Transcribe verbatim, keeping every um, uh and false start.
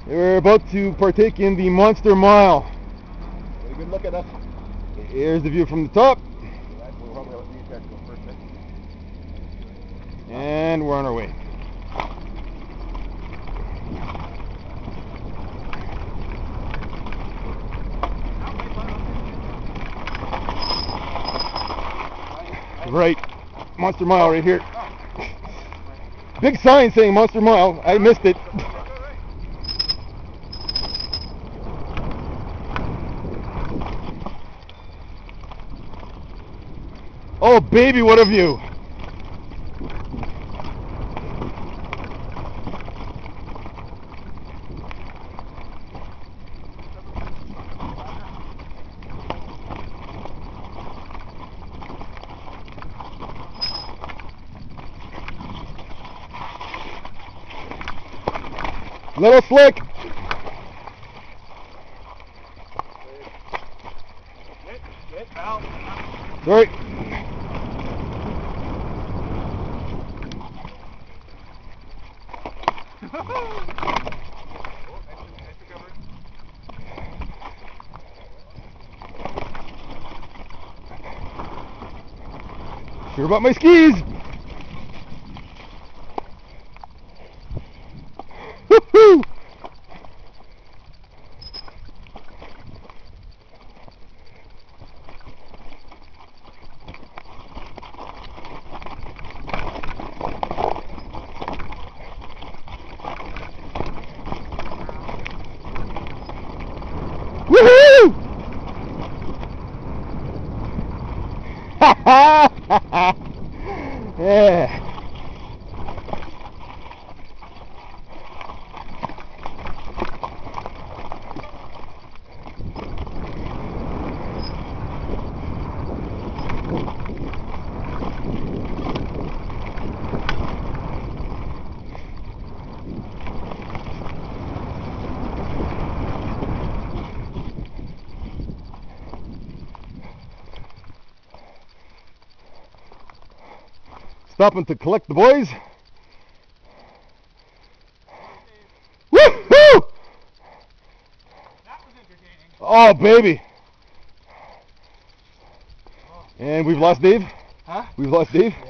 We're about to partake in the Monster Mile. Get a good look at us. Here's the view from the top. We'll probably let these guys go first, eh? And we're on our way. Right, Monster Mile right here. Big sign saying Monster Mile. I missed it. Oh baby, what a view! Little slick. Get, get out. Sorry. Sure about my skis. Woohoo! Woohoo! Ha ha ha ha! Yeah. Stopping to collect the boys. Woo-hoo! That was entertaining. Oh baby. And we've lost Dave. Huh? We've lost Dave. Yeah.